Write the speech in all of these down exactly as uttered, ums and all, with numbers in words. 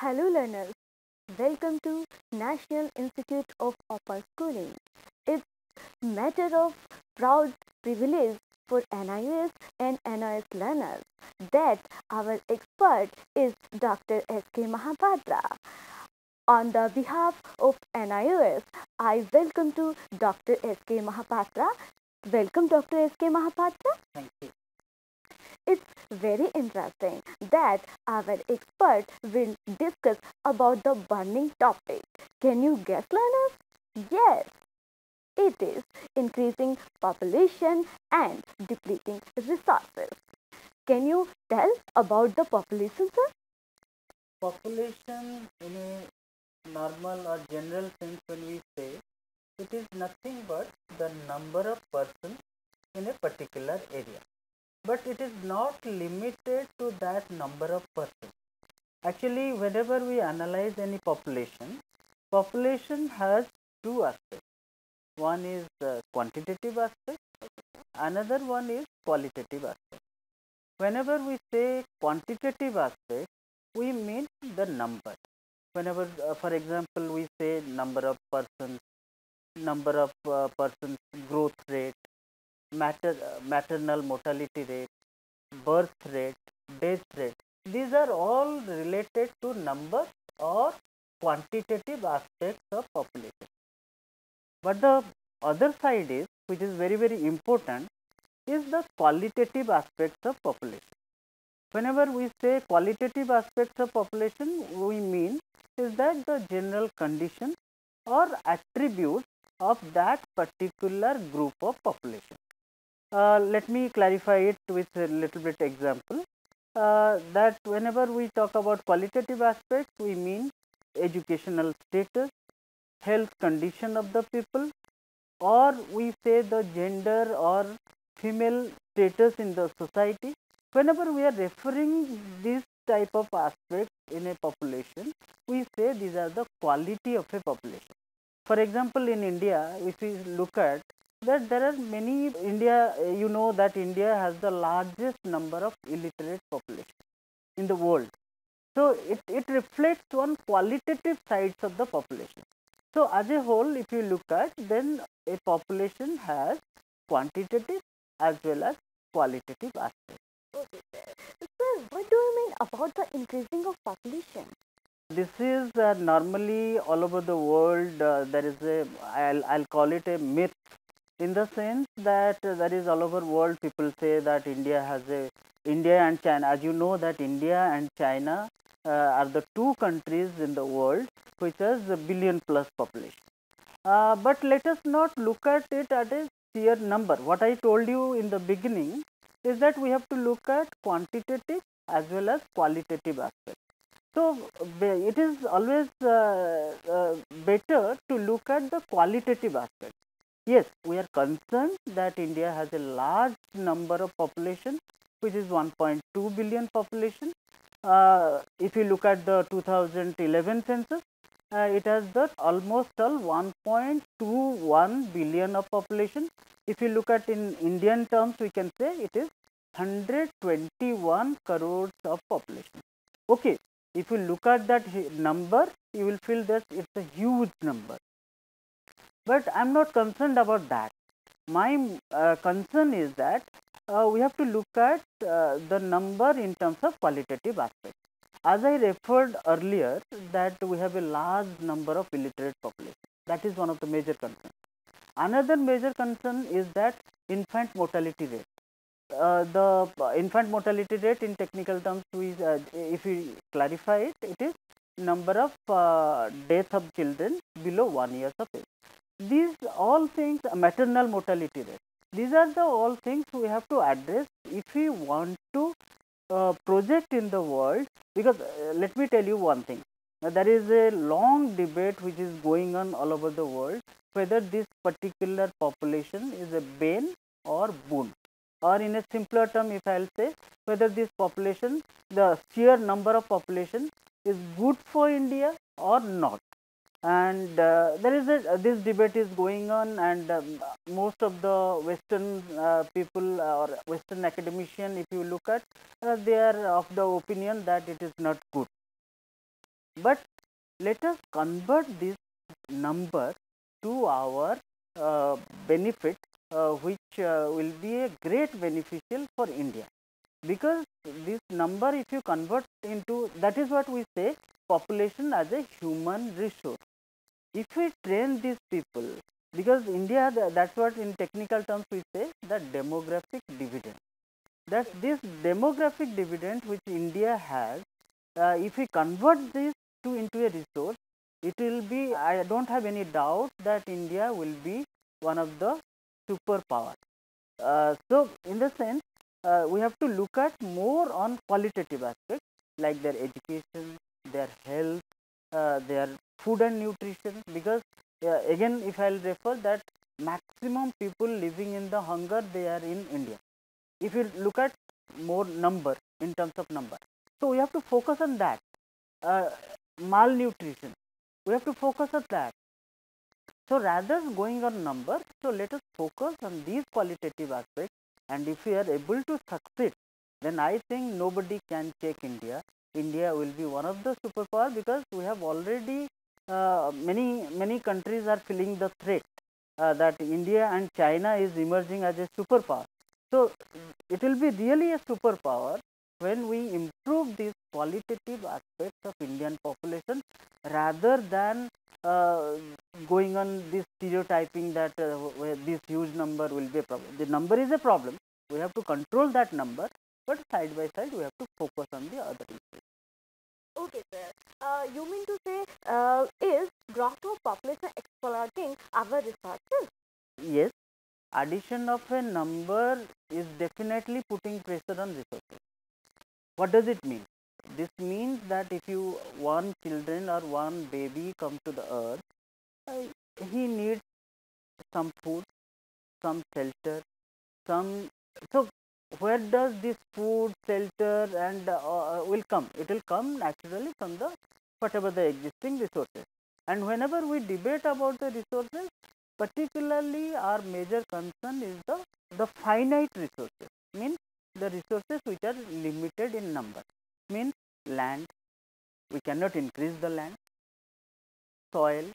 Hello learners, welcome to National Institute of Upper Schooling. It's matter of proud privilege for N I O S and N O S learners that our expert is Doctor S K Mahapatra. On the behalf of N I O S, I welcome to Doctor S K Mahapatra. Welcome Doctor S K Mahapatra. Thank you. It's very interesting that our expert will discuss about the burning topic. Can you guess, learners? Yes, it is increasing population and depleting resources. Can you tell about the population, sir? Population in a normal or general sense, when we say, it is nothing but the number of persons in a particular area. But it is not limited to that number of persons. Actually, whenever we analyze any population, population has two aspects. One is the quantitative aspect, another one is qualitative aspect. Whenever we say quantitative aspect, we mean the number. Whenever, uh, for example, we say number of persons, number of uh, persons growth rate, mater, uh, maternal mortality rate, birth rate, death rate, these are all related to number or quantitative aspects of population. But the other side is, which is very very important, is the qualitative aspects of population. Whenever we say qualitative aspects of population, we mean is that the general condition or attributes of that particular group of population. Uh, let me clarify it with a little bit example. Uh, that whenever we talk about qualitative aspects, we mean educational status, health condition of the people, or we say the gender or female status in the society. Whenever we are referring this type of aspects in a population, we say these are the quality of a population. For example, in India, if we look at that, there are many India, you know that India has the largest number of illiterate population in the world. So it, it reflects on qualitative sides of the population. So as a whole, if you look at, then a population has quantitative as well as qualitative aspects. Okay, sir. Sir, what do you mean about the increasing of population? This is uh, normally all over the world. Uh, there is a I'll I'll call it a myth, in the sense that uh, there is all over world. People say that India has a India and China. As you know, that India and China uh, are the two countries in the world which has a billion plus population. Uh, but let us not look at it at a sheer number. What I told you in the beginning is that we have to look at quantitative as well as qualitative aspects. So, it is always uh, uh, better to look at the qualitative aspect. Yes, we are concerned that India has a large number of population, which is one point two billion population. Uh, if you look at the two thousand eleven census, uh, it has the almost all one point two one billion of population. If you look at in Indian terms, we can say it is one hundred twenty-one crores of population. Okay, if you look at that number, you will feel that it's a huge number. But I am not concerned about that. My uh, concern is that uh, we have to look at uh, the number in terms of qualitative aspect. As I referred earlier, that we have a large number of illiterate population. That is one of the major concerns. Another major concern is that infant mortality rate. Uh, the infant mortality rate in technical terms, we, uh, if we clarify it, it is number of uh, death of children below one years of age. These all things, maternal mortality rate, these are the all things we have to address if we want to uh, project in the world. Because uh, let me tell you one thing, uh, there is a long debate which is going on all over the world, whether this particular population is a bane or boon, or in a simpler term, if I will say, whether this population, the sheer number of population is good for India or not. And uh, there is a uh, this debate is going on, and um, most of the Western uh, people or Western academician, if you look at, uh, they are of the opinion that it is not good. But let us convert this number to our uh, benefit, uh, which uh, will be a great beneficial for India, because this number, if you convert into, that is what we say, population as a human resource. If we train these people, because India, that's what in technical terms we say, the demographic dividend, that this demographic dividend which India has, uh, if we convert this to into a resource, it will be, I don't have any doubt that India will be one of the superpower. Uh, so in the sense, uh, we have to look at more on qualitative aspects like their education, their health, uh, their food and nutrition, because uh, again, if I will refer that maximum people living in the hunger, they are in India. If you look at more number in terms of number, so we have to focus on that. Uh, malnutrition, we have to focus on that. So rather going on number, so let us focus on these qualitative aspects, and if we are able to succeed, then I think nobody can check India. India will be one of the superpower, because we have already uh, many many countries are feeling the threat uh, that India and China is emerging as a superpower. So it will be really a superpower when we improve these qualitative aspects of Indian population, rather than uh, going on this stereotyping that uh, this huge number will be a problem. The number is a problem. We have to control that number, but side by side we have to focus on the other issues. Okay, sir. Uh, you mean to say, uh, is growth of population exploiting our resources? Yes, addition of a number is definitely putting pressure on resources. What does it mean? This means that if you one children or one baby come to the earth, uh, he needs some food, some shelter, some. So where does this food, shelter, and uh, uh, will come? It will come naturally from the whatever the existing resources. And whenever we debate about the resources, particularly our major concern is the the finite resources. Means the resources which are limited in number. Means land, we cannot increase the land, soil,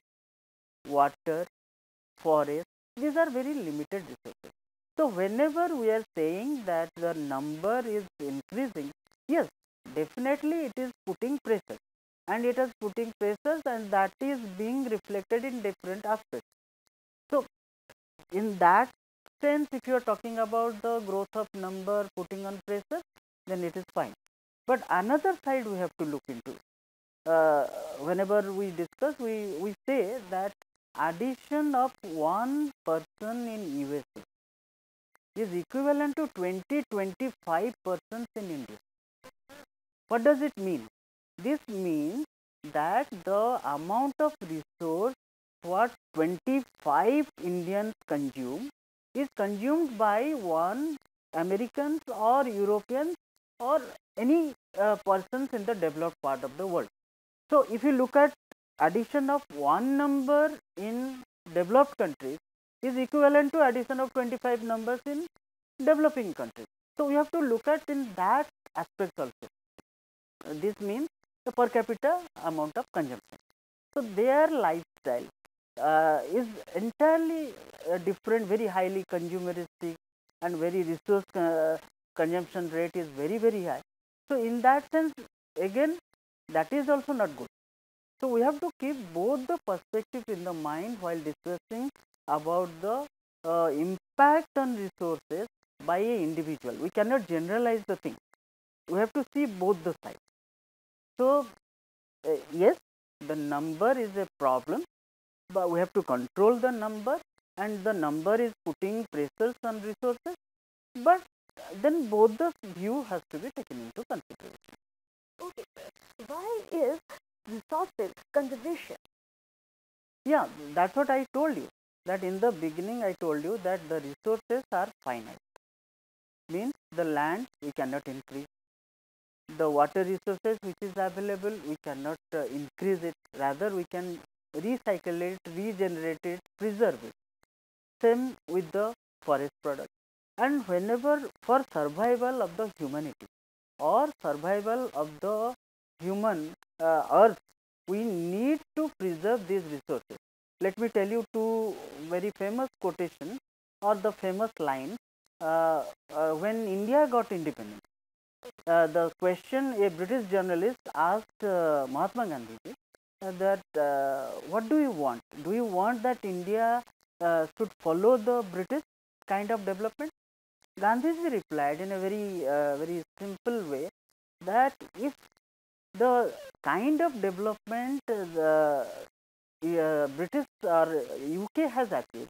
water, forest, these are very limited resources. So whenever we are saying that the number is increasing, yes, definitely it is putting pressure, and it is putting pressures, and that is being reflected in different aspects. So in that sense, if you are talking about the growth of number putting on pressure, then it is fine. But another side we have to look into. Uh, whenever we discuss, we, we say that addition of one person in U S A is equivalent to twenty to twenty-five persons in India. What does it mean? This means that the amount of resource what twenty-five Indians consume is consumed by one Americans or Europeans or any uh, persons in the developed part of the world. So if you look at addition of one number in developed countries is equivalent to addition of twenty-five numbers in developing countries. So we have to look at in that aspect also. Uh, this means the per capita amount of consumption. So their lifestyle uh, is entirely uh, different, very highly consumeristic, and very resource uh, consumption rate is very very high. So in that sense, again, that is also not good. So we have to keep both the perspectives in the mind while discussing about the uh, impact on resources by a individual. We cannot generalize the thing. We have to see both the sides. So uh, yes, the number is a problem, but we have to control the number, and the number is putting pressures on resources. But then both the view has to be taken into consideration. Okay, sir. Why is resources conservation? Yeah, that's what I told you. That in the beginning I told you that the resources are finite. Means the land we cannot increase. The water resources which is available, we cannot uh, increase it. Rather, we can recycle it, regenerate it, preserve it. Same with the forest product. And whenever for survival of the humanity or survival of the human uh, earth, we need to preserve these resources. Let me tell you two very famous quotation or the famous line. Uh, uh, when India got independence, uh, the question a British journalist asked uh, Mahatma Gandhi uh, that uh, what do you want? Do you want that India uh, should follow the British kind of development? Gandhiji replied in a very uh, very simple way that if the kind of development uh, the uh, British or U K has achieved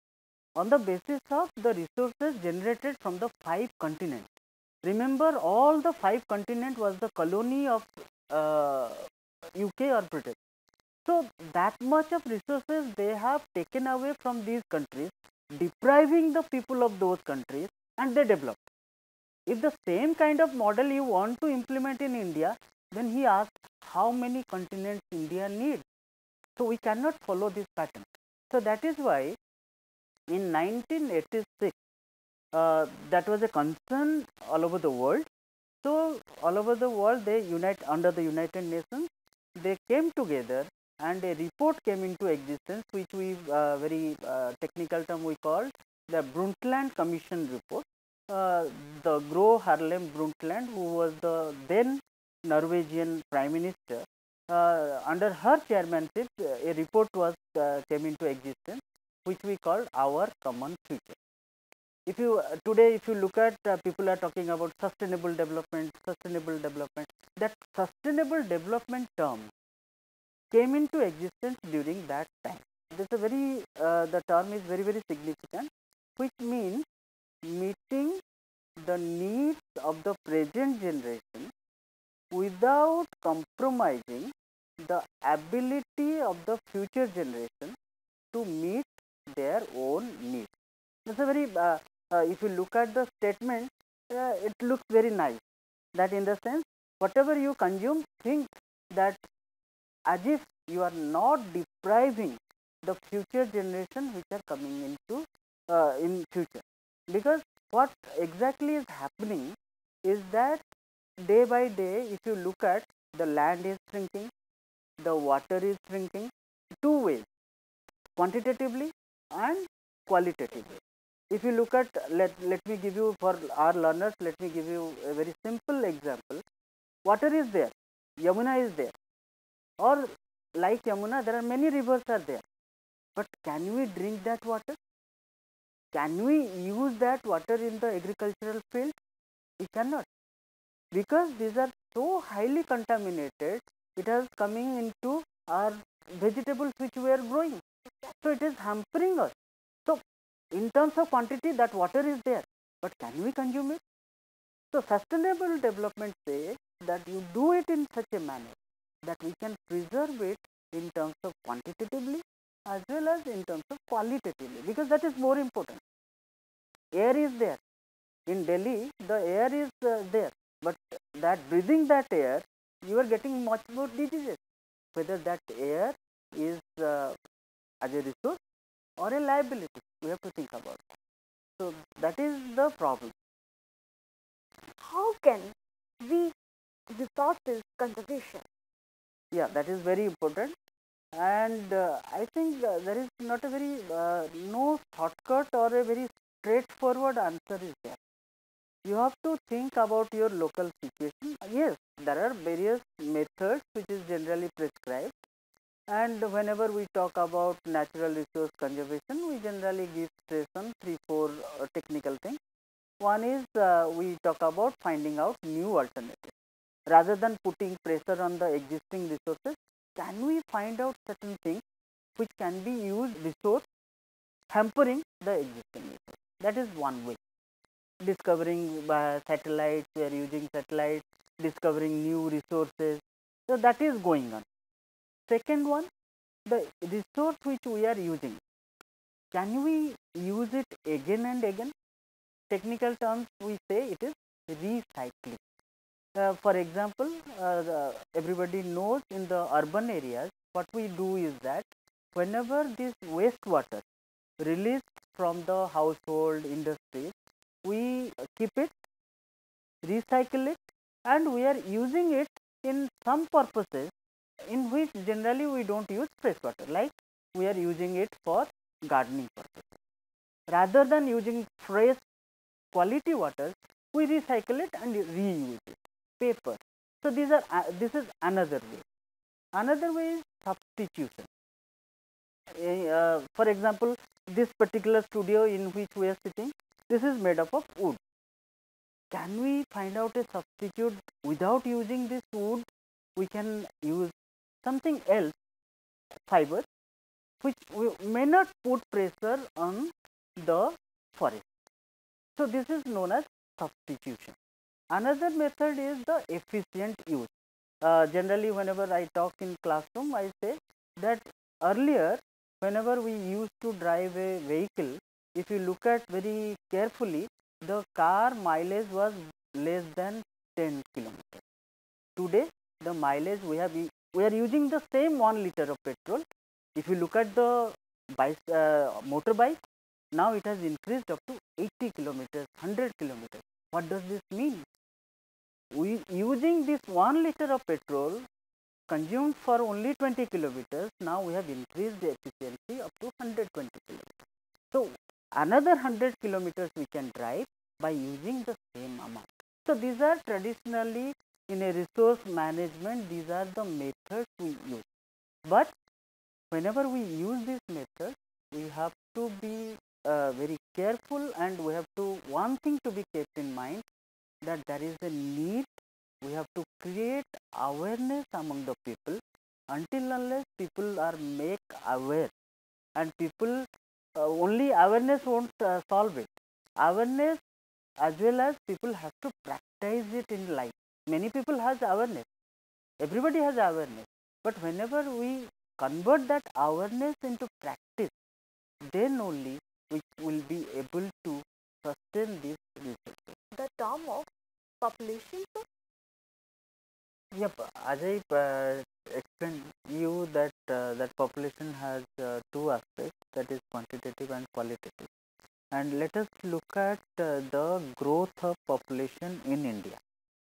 on the basis of the resources generated from the five continents. Remember, all the five continent was the colony of uh, U K or British. So that much of resources they have taken away from these countries, depriving the people of those countries, and they developed. If the same kind of model you want to implement in India, then he asked how many continents India needs. So we cannot follow this pattern. So that is why in nineteen eighty-six, uh, that was a concern all over the world. So all over the world they unite under the United Nations. They came together and a report came into existence, which we uh, very uh, technical term we called the Brundtland Commission report. Uh, the Gro Harlem Brundtland, who was the then Norwegian Prime Minister, uh, under her chairmanship, a report was uh, came into existence, which we called Our Common Future. If you uh, today, if you look at uh, people are talking about sustainable development, sustainable development. That sustainable development term came into existence during that time. This is a very uh, the term is very very significant, which means meeting the needs of the present generation without compromising the ability of the future generation to meet their own needs. It's a very uh, uh, if you look at the statement, uh, it looks very nice. That in the sense, whatever you consume, think that as if you are not depriving the future generation which are coming into uh, in future. Because what exactly is happening is that day by day, if you look at the land is shrinking, the water is shrinking, two ways, quantitatively and qualitatively. If you look at, let, let me give you for our learners, let me give you a very simple example. Water is there, Yamuna is there, or like Yamuna, there are many rivers are there. But can we drink that water? Can we use that water in the agricultural field? We cannot, because these are so highly contaminated. It is coming into our vegetables which we are growing. So it is hampering us. So in terms of quantity, that water is there, but can we consume it? So sustainable development says that you do it in such a manner that we can preserve it in terms of quantitatively as well as in terms of qualitatively, because that is more important. Air is there. In Delhi, the air is uh, there, but that breathing that air, you are getting much more diseases. Whether that air is uh, as a resource or a liability, we have to think about that. So that is the problem. How can we resources conservation? Yeah, that is very important. And uh, I think uh, there is not a very uh, no shortcut or a very straightforward answer is there. You have to think about your local situation. Yes, there are various methods which is generally prescribed, and whenever we talk about natural resource conservation, we generally give stress on three four uh, technical things. One is uh, we talk about finding out new alternatives rather than putting pressure on the existing resources. Can we find out certain things which can be used resource hampering the existing resource? That is one way. Discovering by satellites, we are using satellites, discovering new resources. So that is going on. Second one, the resource which we are using, can we use it again and again? Technical terms we say it is recycling. Uh, for example, uh, the, everybody knows in the urban areas, what we do is that whenever this wastewater released from the household industries, we keep it, recycle it, and we are using it in some purposes in which generally we don't use fresh water, like we are using it for gardening purpose. Rather than using fresh quality water, we recycle it and reuse it. Paper. So these are uh, this is another way. Another way is substitution. Uh, for example, this particular studio in which we are sitting, this is made up of wood. Can we find out a substitute without using this wood? We can use something else, fiber, which we may not put pressure on the forest. So this is known as substitution. Another method is the efficient use. Uh, generally, whenever I talk in classroom, I say that earlier, whenever we used to drive a vehicle, if you look at very carefully, the car mileage was less than ten kilometers. Today, the mileage we have, we are using the same one liter of petrol. If you look at the bike, uh, motorbike, now it has increased up to eighty kilometers, one hundred kilometers. What does this mean? We using this one liter of petrol consumed for only twenty kilometers, now we have increased the efficiency up to one hundred twenty kilometers. So another one hundred kilometers we can drive by using the same amount. So these are traditionally in a resource management, these are the methods we use. But whenever we use this method, we have to be uh, very careful, and we have to, one thing to be kept in mind, that there is a need, we have to create awareness among the people. Until unless people are make aware, and people uh, only awareness won't uh, solve it. Awareness as well as people have to practice it in life. Many people has awareness, everybody has awareness, but whenever we convert that awareness into practice, then only we will be able to sustain these resources. The term of population. Yep, as I uh, explained you that uh, that population has uh, two aspects, that is quantitative and qualitative. And let us look at uh, the growth of population in India.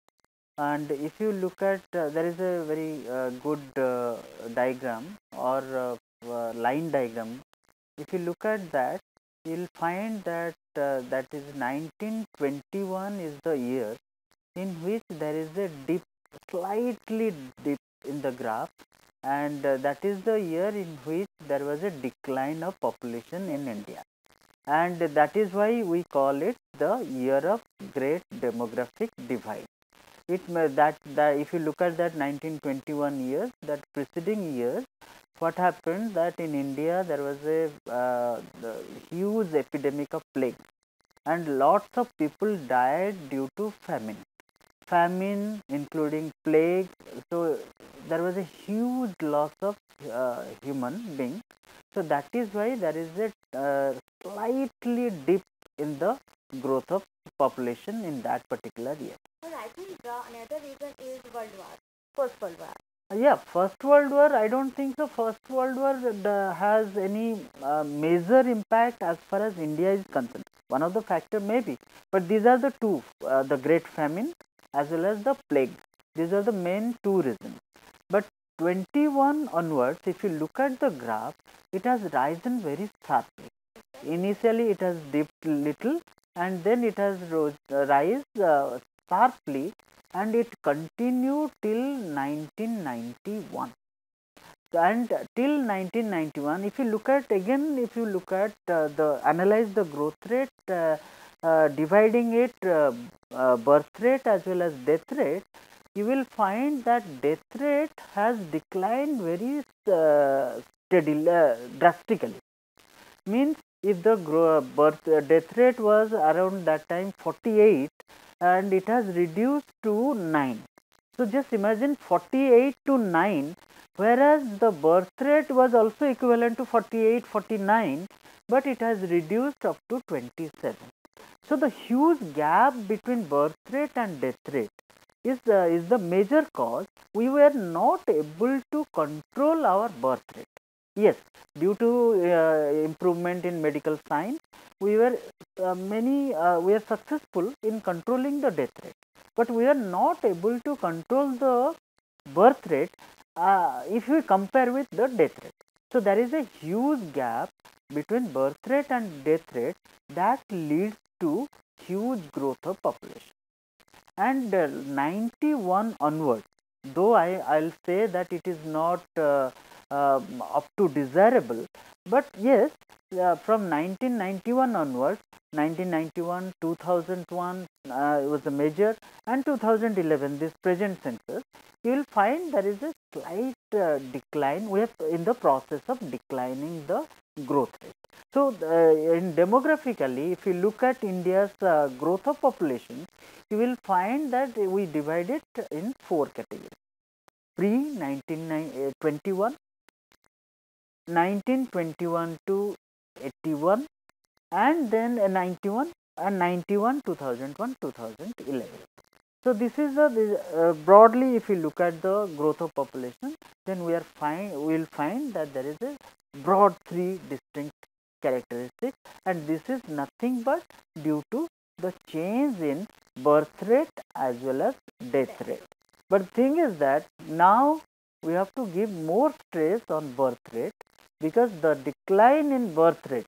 And if you look at, uh, there is a very uh, good uh, diagram or uh, uh, line diagram. If you look at that, you will find that uh, that is nineteen twenty-one is the year in which there is a dip, slightly dip in the graph, and uh, that is the year in which there was a decline of population in India, and that is why we call it the year of great demographic divide. It may, that, that if you look at that nineteen twenty-one years, that preceding years, what happened that in India there was a uh, huge epidemic of plague, and lots of people died due to famine. Famine including plague, so there was a huge loss of uh, human being. So that is why there is a uh, slightly dip in the growth of population in that particular year. Well, I think the another reason is World War, First World War. Yeah, First World War, I don't think so. First World War uh, has any uh, major impact as far as India is concerned. One of the factor maybe, but these are the two, uh, the Great Famine as well as the plague. These are the main two reasons. But twenty-one onwards, if you look at the graph, it has risen very sharply. Initially, it has dipped little, and then it has rose, uh, rise uh, sharply, and it continued till nineteen ninety-one. And till nineteen ninety-one, if you look at again, if you look at uh, the analyze the growth rate, uh, uh, dividing it uh, uh, birth rate as well as death rate, you will find that death rate has declined very uh, steadily, uh, drastically. Means if the grow, birth uh, death rate was around that time forty-eight, and it has reduced to nine. So just imagine forty-eight to nine, whereas the birth rate was also equivalent to forty-eight, forty-nine, but it has reduced up to twenty-seven. So the huge gap between birth rate and death rate is uh, is the major cause. We were not able to control our birth rate. Yes, due to uh, improvement in medical science, we were uh, many uh, we are successful in controlling the death rate, but we are not able to control the birth rate. uh, if we compare with the death rate. So, there is a huge gap between birth rate and death rate that leads to huge growth of population. And uh, ninety-one onwards, though I I'll say that it is not uh, uh, up to desirable, but yes, uh, from nineteen ninety-one onwards, nineteen ninety-one, two thousand one uh, was a major, and two thousand eleven this present census, you will find there is a slight uh, decline. We are in the process of declining the growth rate. So, uh, in demographically, if you look at India's uh, growth of population, you will find that we divide it in four categories: pre nineteen twenty-one, nineteen twenty-one to eighty-one, and then uh, ninety-one, and ninety-one, two thousand one, two thousand eleven. So, this is a uh, broadly, if you look at the growth of population, then we are find we will find that there is a broad three distinct characteristics, and this is nothing but due to the change in birth rate as well as death rate. But the thing is that now we have to give more stress on birth rate, because the decline in birth rate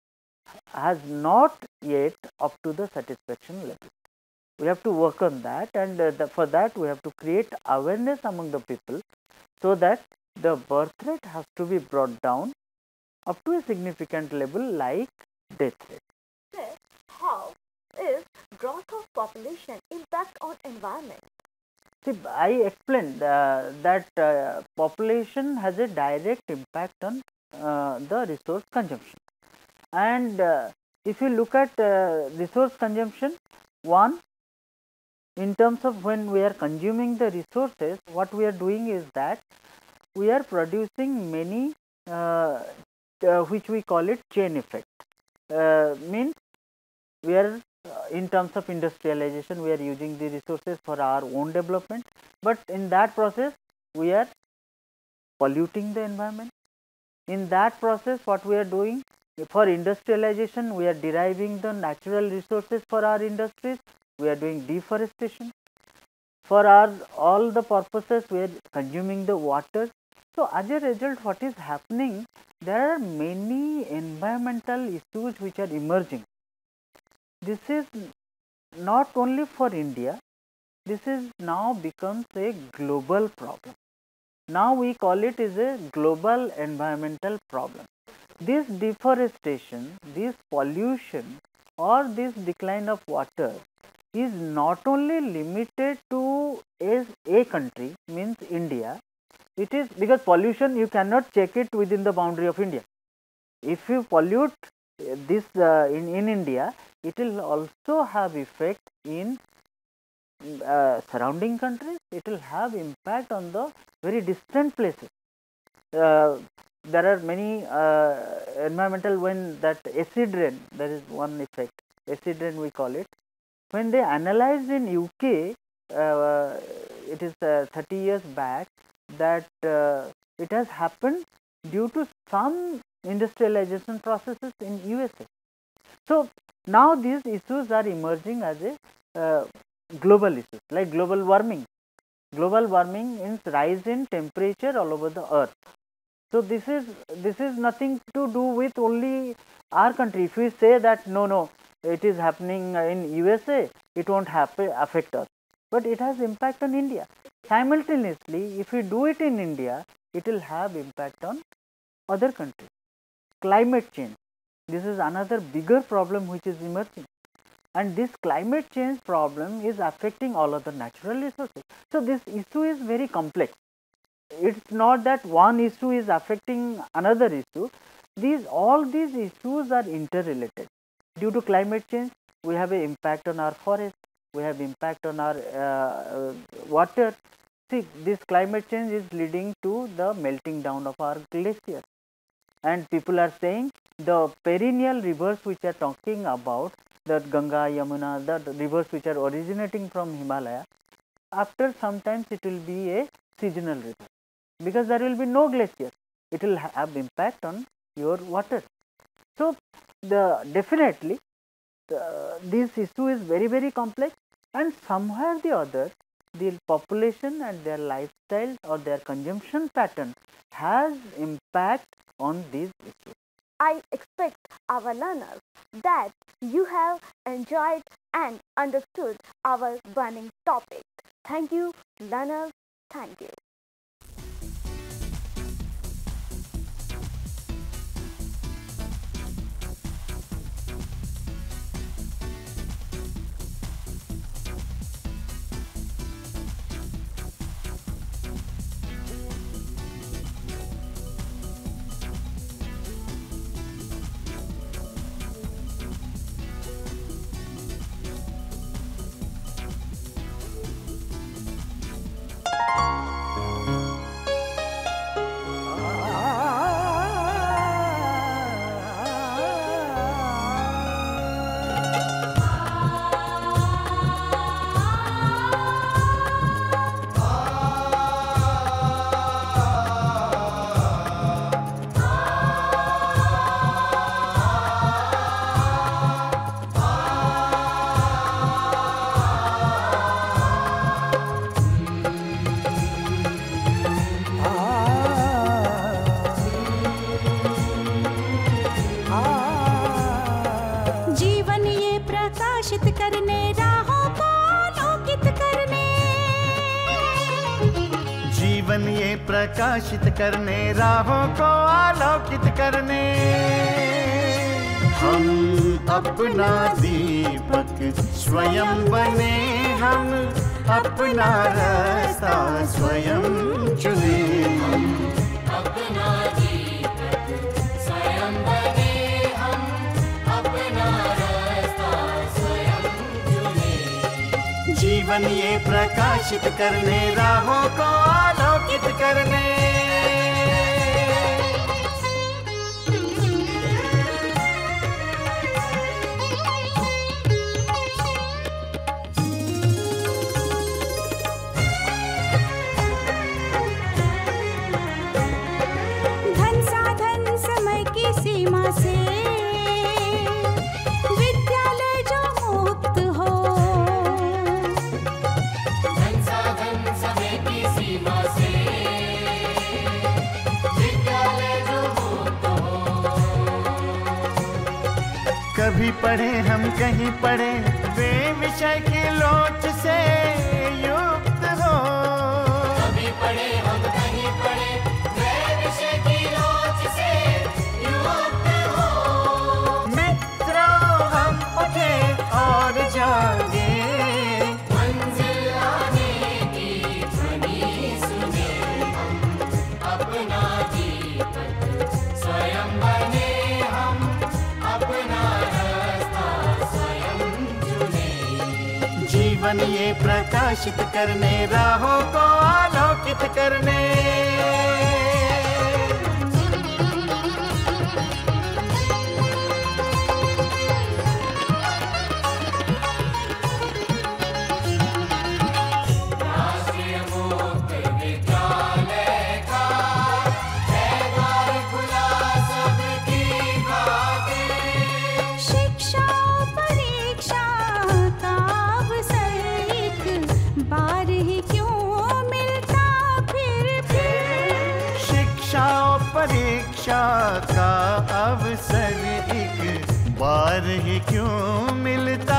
has not yet up to the satisfaction level. We have to work on that, and uh, the, for that we have to create awareness among the people, so that the birth rate has to be brought down up to a significant level like death rate. Sir, how is growth of population impact on environment? See, I explained uh, that uh, population has a direct impact on uh, the resource consumption, and uh, if you look at uh, resource consumption, one, in terms of when we are consuming the resources, what we are doing is that we are producing many uh, uh, which we call it chain effect. Uh, means we are uh, in terms of industrialization, we are using the resources for our own development, but in that process we are polluting the environment. In that process, what we are doing, for industrialization, we are deriving the natural resources for our industries, we are doing deforestation. For our all the purposes, we are consuming the water. So, as a result, what is happening, there are many environmental issues which are emerging. This is not only for India, this is now becomes a global problem. Now we call it is a global environmental problem. This deforestation, this pollution, or this decline of water is not only limited to a, a country, means India. It is because pollution, you cannot check it within the boundary of India. If you pollute this uh, in, in India, it will also have effect in uh, surrounding countries, it will have impact on the very distant places. Uh, there are many uh, environmental, when that acid rain, there is one effect, acid rain we call it. When they analyzed in U K, uh, it is uh, thirty years back, that uh, it has happened due to some industrialization processes in U S A. So, now these issues are emerging as a uh, global issues, like global warming. Global warming means rise in temperature all over the earth. So, this is this is nothing to do with only our country. If we say that no, no, it is happening in U S A, it won't happen, affect us, but it has impact on India. Simultaneously, if we do it in India, it will have impact on other countries. Climate change, this is another bigger problem which is emerging, and this climate change problem is affecting all other natural resources. So, this issue is very complex. It is not that one issue is affecting another issue. These all these issues are interrelated. Due to climate change, we have an impact on our forest, we have impact on our uh, water. See, this climate change is leading to the melting down of our glaciers, and people are saying the perennial rivers which are talking about, that Ganga, Yamuna, the rivers which are originating from Himalaya, after some times it will be a seasonal river, because there will be no glacier, it will have impact on your water. So, the definitely the, this issue is very very complex, and somewhere the other the population and their lifestyle or their consumption pattern has impact on these issues. I expect our learners that you have enjoyed and understood our burning topic. Thank you, learners. Thank you. जीवन ये प्रकाशित करने राहों को आलोकित करने हम अपना दीपक स्वयं बने, हम अपना रास्ता स्वयं चुने। अपना दीपक स्वयं बने, हम अपना रास्ता स्वयं चुने। जीवन ये प्रकाशित करने राहों को आलोकित करने। धन साधन समय की सीमा से विद्यालय जो मुक्त हो, धन साधन समय की सीमा से विद्यालय जो मुक्त हो। कभी पढ़े हम कहीं पढ़े वे विषय की लोच से युक्त हो। कभी पढ़े हम कहीं पढ़े वे विषय की लोच से युक्त हो। मित्रों हम उठे और जागे, मंजिल आने की ध्वनि सुने। हम अपना दीपक स्वयं बने, हम अपना रास्ता स्वयं चुने। जीवन ये प्रकाशित करने राहों को आलोकित करने। राष्ट्रीय मुक्त विद्यालय का है द्वार खुला सबकी खातिर। शिक्षा परीक्षा का अवसर एक बार ही क्यों मिलता फिर फिर। शिक्षा और परीक्षा का अवसर एक बार ही क्यों मिलता